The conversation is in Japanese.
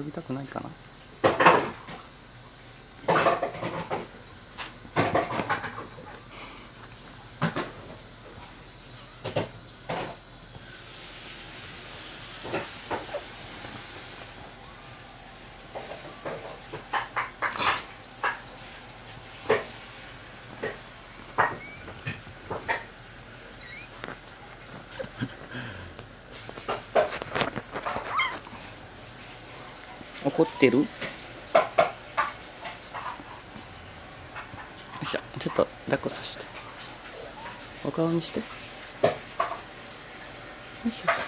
遊びたくないかな。怒ってる？よいしょ、ちょっと抱っこさせて。お顔にして。よいしょ。